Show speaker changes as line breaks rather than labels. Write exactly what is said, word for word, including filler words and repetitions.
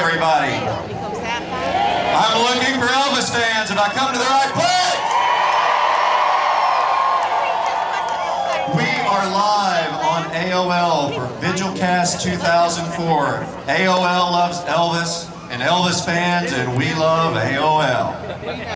everybody? I'm looking for Elvis fans. Have I come to the right place? We are live on A O L for VigilCast two thousand four. A O L loves Elvis, and Elvis fans, and we love A O L.